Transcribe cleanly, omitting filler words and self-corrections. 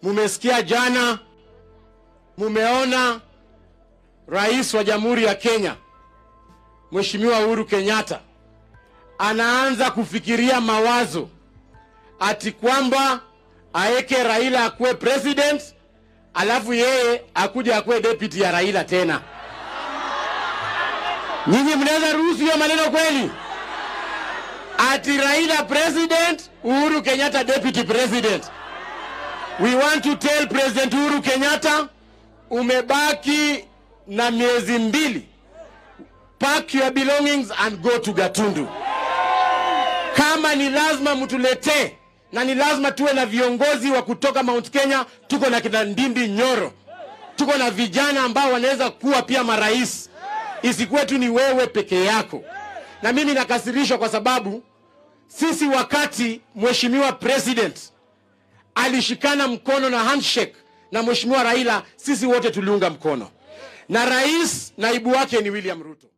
Mumesikia jana, mumeona Rais wa Jamhuri ya Kenya Mheshimiwa Uhuru Kenyatta anaanza kufikiria mawazo ati kwamba aeke Raila akuwe president, alafu yeye akuja akuwe deputy ya Raila tena. Nyinyi mnaweza ruhusu hiyo maneno kweli? Ati Raila president, Uhuru Kenyatta deputy president. We want to tell President Uhuru Kenyatta, umebaki na miezi 2. Pack your belongings and go to Gatundu. Kama ni lazima mtuletee, na ni lazima tuwe na viongozi wa kutoka Mount Kenya. Tuko na kina Ndindi Nyoro, tuko na vijana ambao wanaweza kuwa pia marais. Isikuwe tu ni wewe peke yako. Na mimi nakasirishwa kwa sababu sisi wakati Mheshimiwa President alishikana mkono na handshake na Mheshimiwa Raila, sisi wote tuliunga mkono. Na rais naibu wake ni William Ruto.